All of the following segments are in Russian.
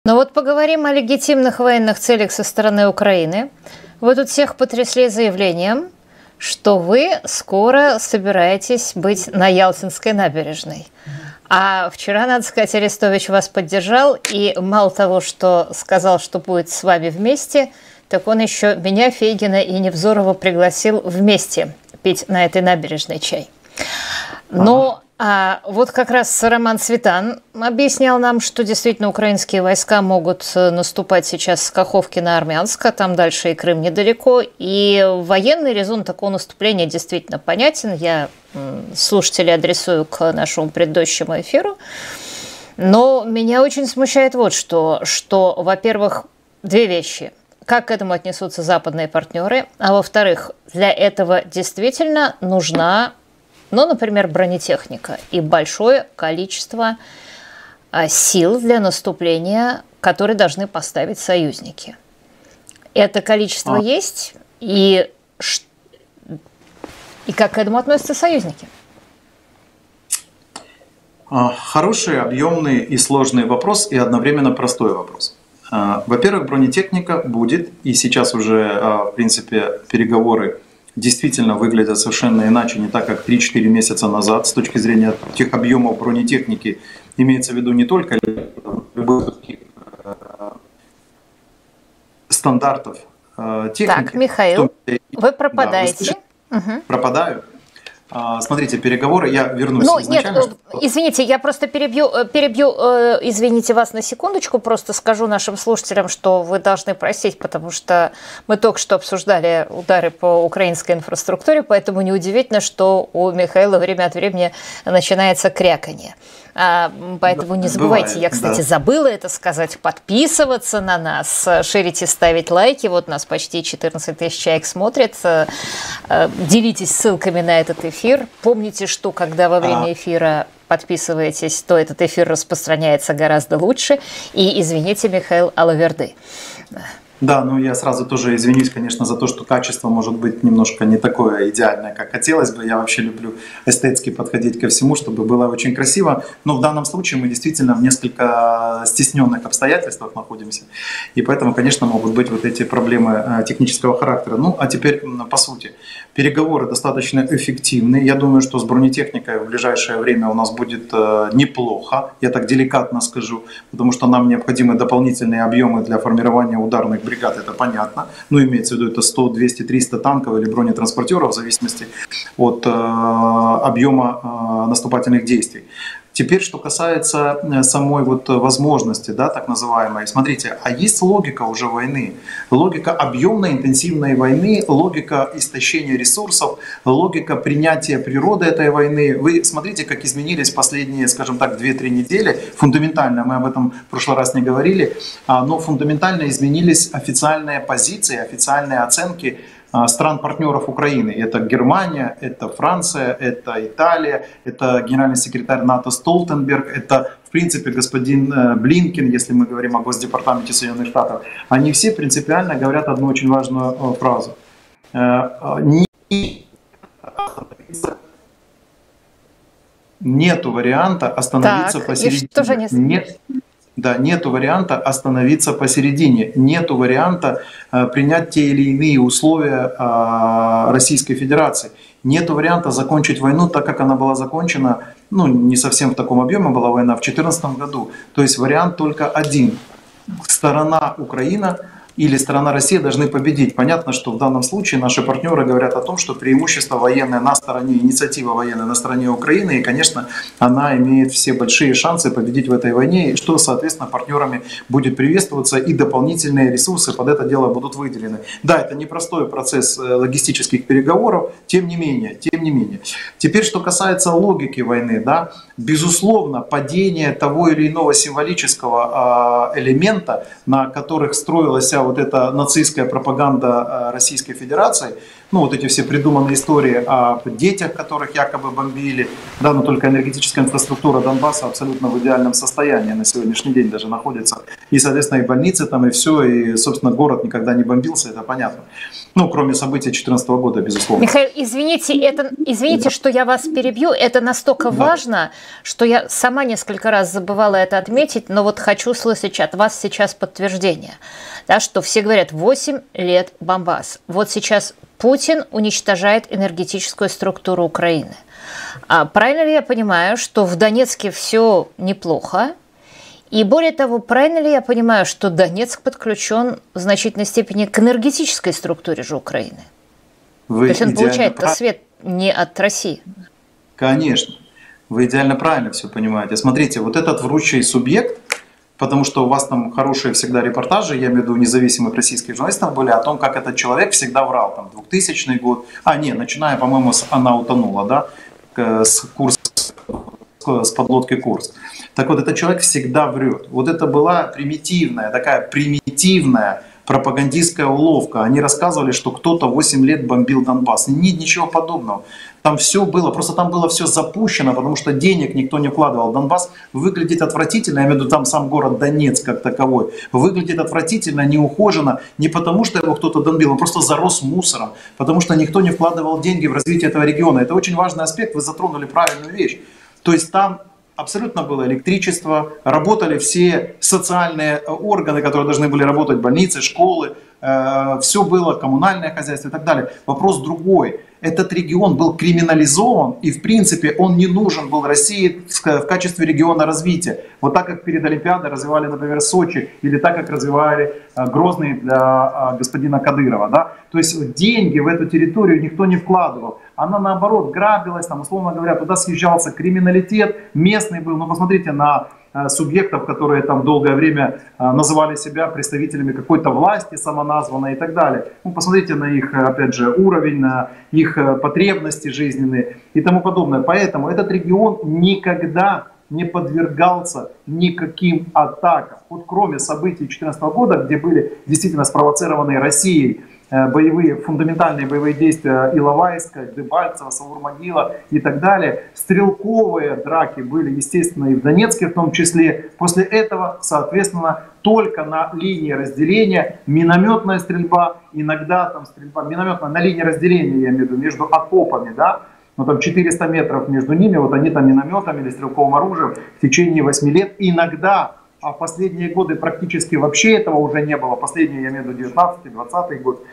Но вот поговорим о легитимных военных целях со стороны Украины. Вы тут всех потрясли заявлением, что вы скоро собираетесь быть на Ялтинской набережной. А вчера, надо сказать, Арестович вас поддержал, и мало того, что сказал, что будет с вами вместе, так он еще меня, Фейгина и Невзорова пригласил вместе пить на этой набережной чай. Но вот как раз Роман Цветан объяснял нам, что действительно украинские войска могут наступать сейчас с Каховки на Армянск, а там дальше и Крым недалеко. И военный резон такого наступления действительно понятен. Я слушателей адресую к нашему предыдущему эфиру. Но меня очень смущает вот что, во-первых, две вещи. Как к этому отнесутся западные партнеры, а во-вторых, для этого действительно нужна, например, бронетехника и большое количество сил для наступления, которые должны поставить союзники. Это количество есть, и как к этому относятся союзники? Хороший, объемный и сложный вопрос, и одновременно простой вопрос. Во-первых, бронетехника будет, и сейчас уже, в принципе, переговоры действительно выглядят совершенно иначе, не так, как 3-4 месяца назад, с точки зрения тех объемов бронетехники, имеется в виду не только любых стандартов техники. Так, Михаил, вы пропадаете. Да, вы пропадаю. Смотрите, переговоры, я вернусь изначально. Нет, извините, я просто перебью, извините вас на секундочку, просто скажу нашим слушателям, что вы должны простить, потому что мы только что обсуждали удары по украинской инфраструктуре, поэтому неудивительно, что у Михаила время от времени начинается кряканье. Поэтому не забывайте, бывает, я, кстати, забыла это сказать, подписываться на нас, шерить и ставить лайки. Вот нас почти 14 тысяч человек смотрят. Делитесь ссылками на этот эфир. Помните, что когда во время эфира подписываетесь, то этот эфир распространяется гораздо лучше. И извините, Михаил Алаверды. Да, я сразу тоже извинюсь, конечно, за то, что качество может быть немножко не такое идеальное, как хотелось бы. Я вообще люблю эстетски подходить ко всему, чтобы было очень красиво. Но в данном случае мы действительно в несколько стесненных обстоятельствах находимся. И поэтому, конечно, могут быть вот эти проблемы технического характера. А теперь по сути. Переговоры достаточно эффективны. Я думаю, что с бронетехникой в ближайшее время у нас будет неплохо. Я так деликатно скажу, потому что нам необходимы дополнительные объемы для формирования ударных бригад, это понятно. Имеется в виду это 100, 200, 300 танков или бронетранспортеров в зависимости от объема наступательных действий. Теперь, что касается самой возможности, так называемой. Смотрите, а есть логика уже войны. Логика объемной, интенсивной войны, логика истощения ресурсов, логика принятия природы этой войны. Вы смотрите, как изменились последние, скажем так, 2-3 недели. Фундаментально, мы об этом в прошлый раз не говорили, но фундаментально изменились официальные позиции, официальные оценки стран-партнеров Украины. Это Германия, это Франция, это Италия, это генеральный секретарь НАТО Столтенберг, это, в принципе, господин Блинкен, если мы говорим о Госдепартаменте Соединенных Штатов. Они все принципиально говорят одну очень важную фразу. Нету варианта остановиться посередине. Нету варианта остановиться посередине, нету варианта принять те или иные условия Российской Федерации, нету варианта закончить войну так, как она была закончена, не совсем в таком объеме была война, в 2014 году. То есть вариант только один. Сторона Украина или сторона Россия должны победить. Понятно, что в данном случае наши партнеры говорят о том, что преимущество военное на стороне, инициатива военная на стороне Украины, и, конечно, она имеет все большие шансы победить в этой войне, что, соответственно, партнерами будет приветствоваться, и дополнительные ресурсы под это дело будут выделены. Да, это непростой процесс логистических переговоров, тем не менее. Теперь, что касается логики войны, безусловно, падение того или иного символического элемента, на которых строилась вот эта нацистская пропаганда Российской Федерации, ну вот эти все придуманные истории о детях, которых якобы бомбили, да, но только энергетическая инфраструктура Донбасса абсолютно в идеальном состоянии на сегодняшний день даже находится. И, соответственно, и больницы там, и все, и, собственно, город никогда не бомбился, это понятно. Ну, кроме событий 2014 года, безусловно. Михаил, извините, что я вас перебью. Это настолько важно, что я сама несколько раз забывала это отметить, но вот хочу слышать от вас сейчас подтверждение, да, что все говорят 8 лет бомбас. Вот сейчас Путин уничтожает энергетическую структуру Украины. А правильно ли я понимаю, что в Донецке все неплохо? И более того, правильно ли я понимаю, что Донецк подключен в значительной степени к энергетической структуре же Украины? То есть он получает свет не от России. Конечно. Вы идеально правильно все понимаете. Смотрите, вот этот вручий субъект, потому что у вас там хорошие всегда репортажи, я имею в виду независимых российских журналистов были, о том, как этот человек всегда врал. Там 2000 год, начиная, по-моему, с «Она утонула», да, с подлодки «Курск». Так вот, этот человек всегда врет. Вот это была такая примитивная пропагандистская уловка. Они рассказывали, что кто-то 8 лет бомбил Донбасс. Ничего подобного. Там все было, просто там было все запущено, потому что денег никто не вкладывал. Донбасс выглядит отвратительно, я имею в виду там сам город Донецк как таковой, выглядит отвратительно, неухоженно, не потому что его кто-то бомбил, он просто зарос мусором, потому что никто не вкладывал деньги в развитие этого региона. Это очень важный аспект, вы затронули правильную вещь. То есть там абсолютно было электричество, работали все социальные органы, которые должны были работать, больницы, школы, все было, коммунальное хозяйство и так далее. Вопрос другой. Этот регион был криминализован, и в принципе он не нужен был России в качестве региона развития. Вот так как перед Олимпиадой развивали, например, Сочи, или так как развивали Грозный для господина Кадырова. Да? То есть деньги в эту территорию никто не вкладывал. Она наоборот грабилась, там, условно говоря, туда съезжался криминалитет, местный был. Ну посмотрите на субъектов, которые там долгое время называли себя представителями какой-то власти самоназванной и так далее. Ну, посмотрите на их, опять же, уровень, на их потребности жизненные и тому подобное. Поэтому этот регион никогда не подвергался никаким атакам. Вот кроме событий 2014 года, где были действительно спровоцированные Россией фундаментальные боевые действия Иловайска, Дебальцева, Саур-Могила и так далее. Стрелковые драки были, естественно, и в Донецке в том числе. После этого, соответственно, только на линии разделения минометная стрельба, иногда там стрельба минометная на линии разделения, я имею в виду, между окопами, да, ну там 400 метров между ними, вот они там минометами или стрелковым оружием в течение 8 лет иногда. А в последние годы практически вообще этого уже не было. Последние, я имею в виду, 19, 20 год,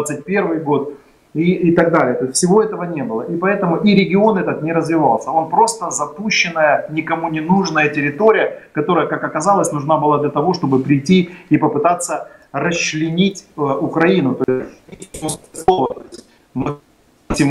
21 год и так далее. То есть всего этого не было. И поэтому и регион этот не развивался. Он просто запущенная, никому не нужная территория, которая, как оказалось, нужна была для того, чтобы прийти и попытаться расчленить Украину. То есть,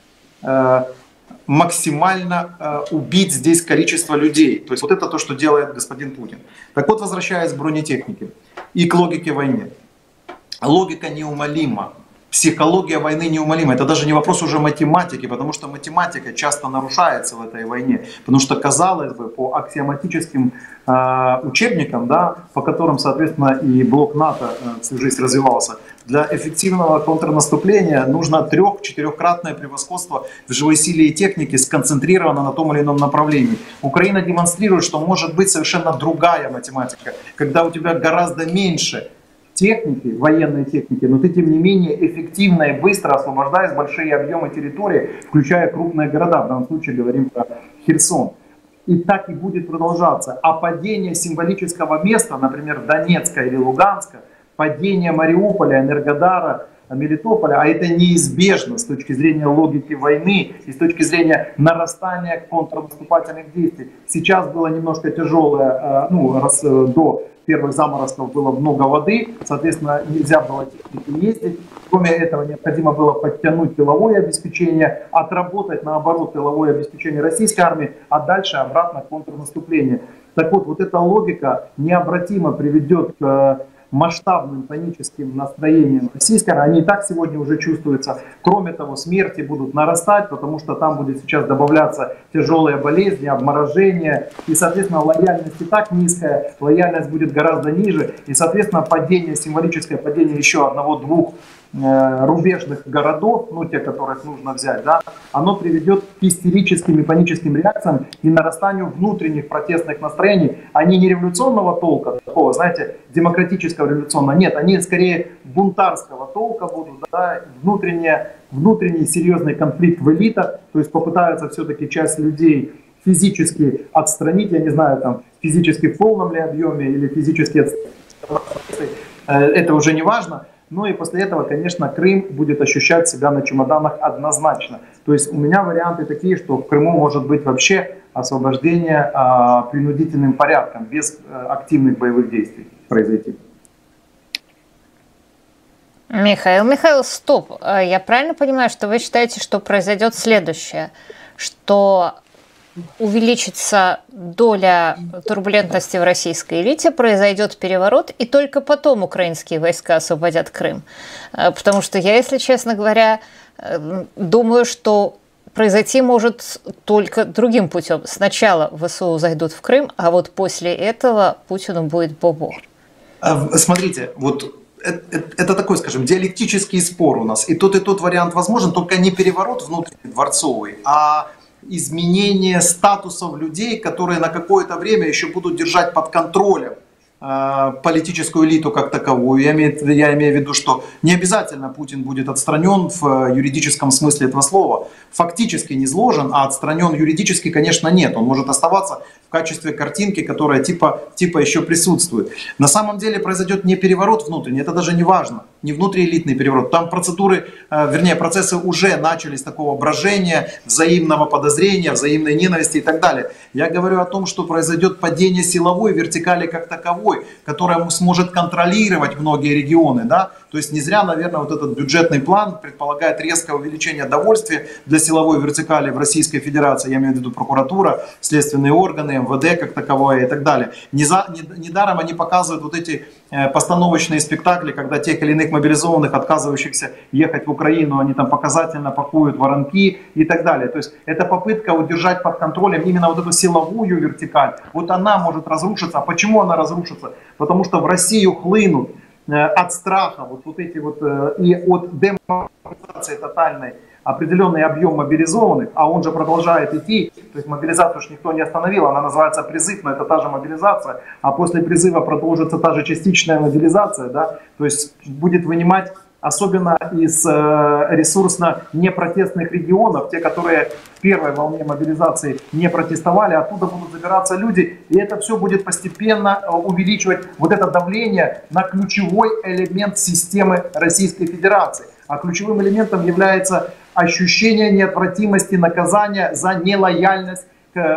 максимально убить здесь количество людей. То есть вот это то, что делает господин Путин. Так вот, возвращаясь к бронетехнике и к логике войны. Логика неумолима. Психология войны неумолима. Это даже не вопрос уже математики, потому что математика часто нарушается в этой войне. Потому что, казалось бы, по аксиоматическим учебникам, да, по которым, соответственно, и блок НАТО всю жизнь развивался, для эффективного контрнаступления нужно 3-4-кратное превосходство в живой силе и технике, сконцентрировано на том или ином направлении. Украина демонстрирует, что может быть совершенно другая математика, когда у тебя гораздо меньше техники, военной техники, но ты тем не менее эффективно и быстро освобождаешь большие объемы территории, включая крупные города, в данном случае говорим про Херсон. И так и будет продолжаться. А падение символического места, например, Донецка или Луганска, падение Мариуполя, Энергодара, Мелитополя, а это неизбежно с точки зрения логики войны и с точки зрения нарастания контрнаступательных действий. Сейчас было немножко тяжелое, до первых заморозков было много воды, соответственно, нельзя было технике ездить. Кроме этого, необходимо было подтянуть тыловое обеспечение, отработать, наоборот, тыловое обеспечение российской армии, а дальше обратно контрнаступление. Так вот, вот эта логика необратимо приведет к масштабным паническим настроением российской, они и так сегодня уже чувствуются. Кроме того, смерти будут нарастать, потому что там будет сейчас добавляться тяжелые болезни, обморожения, и, соответственно, лояльность и так низкая, лояльность будет гораздо ниже, и, соответственно, падение, символическое падение еще одного-двух рубежных городов, ну те, которых нужно взять, да, оно приведет к истерическим и паническим реакциям и нарастанию внутренних протестных настроений. Они не революционного толка, такого, знаете, демократического революционного, нет, они скорее бунтарского толка будут, да, внутренний серьезный конфликт в элитах, то есть попытаются все-таки часть людей физически отстранить, я не знаю, там, физически в полном ли объеме или физически отстранить, это уже не важно. Ну и после этого, конечно, Крым будет ощущать себя на чемоданах однозначно. То есть у меня варианты такие, что в Крыму может быть вообще освобождение принудительным порядком, без активных боевых действий произойти. Михаил, стоп. Я правильно понимаю, что вы считаете, что произойдет следующее? Что увеличится доля турбулентности в российской элите, произойдет переворот, и только потом украинские войска освободят Крым. Потому что я, если честно говоря, думаю, что произойти может только другим путем. Сначала ВСУ зайдут в Крым, а вот после этого Путину будет бобо. Смотрите, вот это такой, скажем, диалектический спор у нас. И тот вариант возможен, только не переворот внутренний дворцовый, а изменение статусов людей, которые на какое-то время еще будут держать под контролем политическую элиту как таковую. Я имею в виду, что не обязательно Путин будет отстранен в юридическом смысле этого слова. Фактически не изложен, а отстранен юридически, конечно, нет. Он может оставаться в качестве картинки, которая типа еще присутствует. На самом деле произойдет не переворот внутренний, это даже не важно. Не внутриэлитный переворот. Там процессы уже начались такого брожения, взаимного подозрения, взаимной ненависти и так далее. Я говорю о том, что произойдет падение силовой вертикали как таковой, которая сможет контролировать многие регионы. Да? То есть не зря, наверное, вот этот бюджетный план предполагает резкое увеличение довольствия для силовой вертикали в Российской Федерации, я имею в виду прокуратура, следственные органы, МВД как таковое и так далее. Недаром они показывают вот эти постановочные спектакли, когда тех или иных мобилизованных, отказывающихся ехать в Украину, они там показательно пакуют воронки и так далее. То есть это попытка удержать под контролем именно вот эту силовую вертикаль. Вот она может разрушиться. А почему она разрушится? Потому что в Россию хлынут от страха и от демобилизации тотальной определенный объем мобилизованных, а он же продолжает идти, то есть мобилизацию же никто не остановил, она называется призыв, но это та же мобилизация, а после призыва продолжится та же частичная мобилизация, да, то есть будет вынимать особенно из ресурсно непротестных регионов, те, которые в первой волне мобилизации не протестовали, оттуда будут забираться люди, и это все будет постепенно увеличивать вот это давление на ключевой элемент системы Российской Федерации. А ключевым элементом является ощущение неотвратимости наказания за нелояльность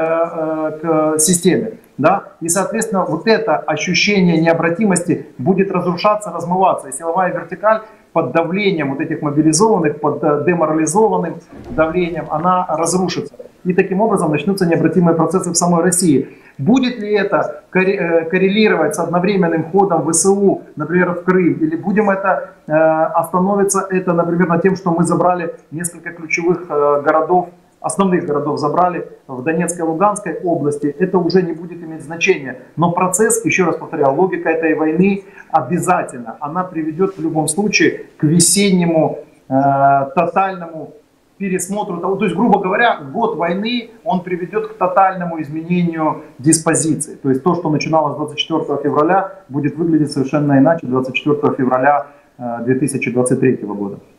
к системе. Да? И, соответственно, вот это ощущение необратимости будет разрушаться, размываться. И силовая вертикаль под давлением вот этих мобилизованных, под деморализованным давлением, она разрушится. И таким образом начнутся необратимые процессы в самой России. Будет ли это коррелировать с одновременным ходом ВСУ, например, в Крым? Или будем это остановиться, например, на тем, что мы забрали несколько ключевых городов, основных городов забрали в Донецкой и Луганской области, это уже не будет иметь значения. Но процесс, еще раз повторяю, логика этой войны обязательно, она приведет в любом случае к весеннему тотальному пересмотру того. То есть, грубо говоря, год войны, он приведет к тотальному изменению диспозиции. То есть то, что начиналось 24 февраля, будет выглядеть совершенно иначе 24 февраля 2023 года.